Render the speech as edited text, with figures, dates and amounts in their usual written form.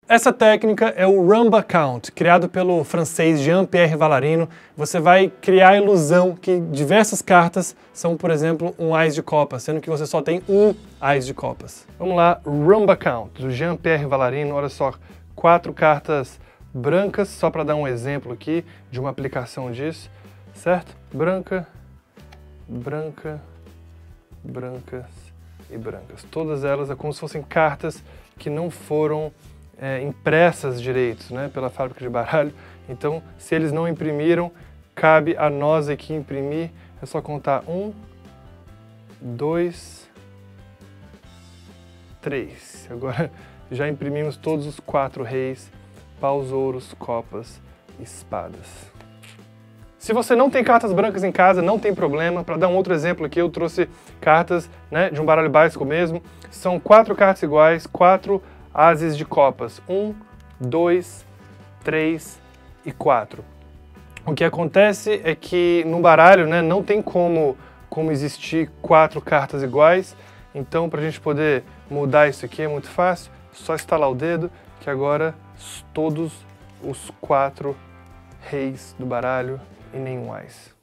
Essa técnica é o Rumba Count, criado pelo francês Jean-Pierre Vallarino. Você vai criar a ilusão que diversas cartas são, por exemplo, um Ás de copas, sendo que você só tem um Ás de copas. Vamos lá, Rumba Count, do Jean-Pierre Vallarino. Olha só, 4 cartas brancas, só para dar um exemplo aqui de uma aplicação disso, certo? Branca, branca, brancas e brancas. Todas elas é como se fossem cartas que não foram impressas direitos, né, pela fábrica de baralho. Então, se eles não imprimiram, cabe a nós aqui imprimir. É só contar 1, 2, 3. Agora já imprimimos todos os 4 reis, paus, ouros, copas, espadas. Se você não tem cartas brancas em casa, não tem problema. Para dar um outro exemplo aqui, eu trouxe cartas, né, de um baralho básico mesmo. São 4 cartas iguais, 4 Ases de copas. 1, 2, 3 e 4. O que acontece é que no baralho, né, não tem como existir 4 cartas iguais. Então, para a gente poder mudar isso aqui é muito fácil. Só estalar o dedo que agora todos os 4 reis do baralho e nenhum Ás.